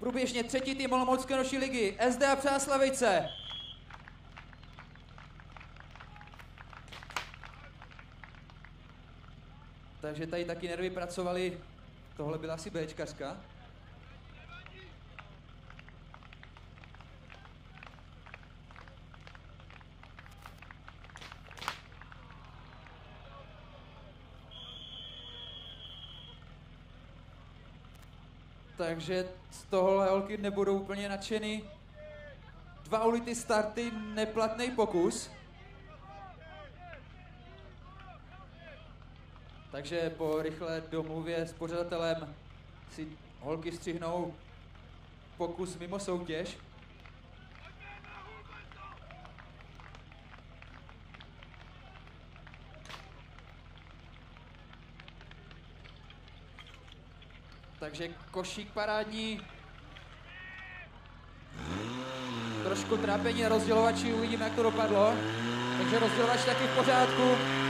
Průběžně třetí tým Olomoucké noční ligy, SDA Přáslavice. Takže tady taky nervy pracovaly. Tohle byla asi Bčkařka. Takže z tohohle holky nebudou úplně nadšeny. 2 ulity starty, neplatný pokus. Takže po rychlé domluvě s pořadatelem si holky střihnou pokus mimo soutěž. Takže košík parádní. Trošku trápení rozdělovači, uvidíme, jak to dopadlo. Takže rozdělovač taky v pořádku.